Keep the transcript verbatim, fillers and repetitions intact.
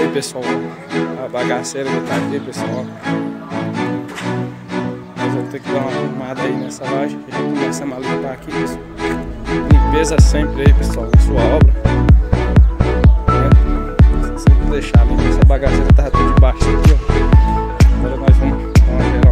pessoal, a bagaceira que tá aqui, pessoal. Nós vamos ter que dar uma arrumada aí nessa laje, que já começamos a limpar aqui, pessoal. Limpeza sempre aí, pessoal, na sua obra. Né? Sempre deixar limpa. Essa bagaceira tava tudo debaixo aqui, ó. Agora nós vamos dar uma geral